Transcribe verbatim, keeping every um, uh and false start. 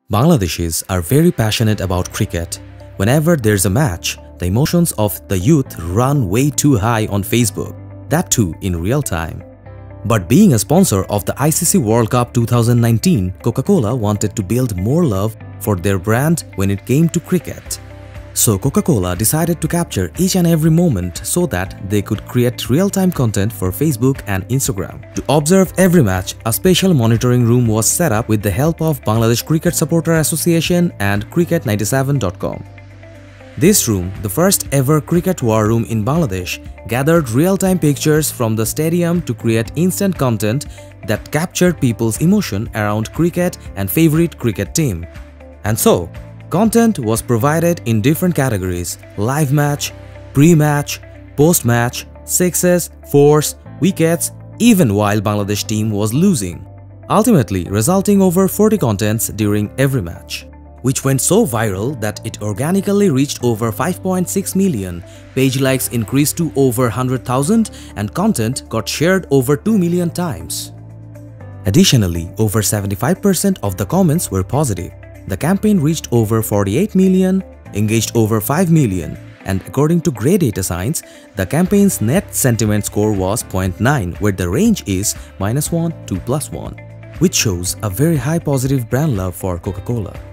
Bangladeshis are very passionate about cricket. Whenever there's a match, the emotions of the youth run way too high on Facebook, that too in real time. But being a sponsor of the I C C World Cup two thousand nineteen, Coca-Cola wanted to build more love for their brand when it came to cricket. So Coca-Cola decided to capture each and every moment so that they could create real-time content for Facebook and Instagram. To observe every match, a special monitoring room was set up with the help of Bangladesh Cricket Supporter Association and cricket ninety-seven dot com. This room, the first ever cricket war room in Bangladesh, gathered real-time pictures from the stadium to create instant content that captured people's emotion around cricket and favorite cricket team. And so, content was provided in different categories: live match, pre-match, post-match, sixes, fours, wickets, even while Bangladesh team was losing, ultimately resulting over forty contents during every match, which went so viral that it organically reached over five point six million, page likes increased to over one hundred thousand, and content got shared over two million times. Additionally, over seventy-five percent of the comments were positive. The campaign reached over forty-eight million, engaged over five million, and according to Grey Data Science, the campaign's net sentiment score was zero point nine, where the range is minus one to plus one, which shows a very high positive brand love for Coca-Cola.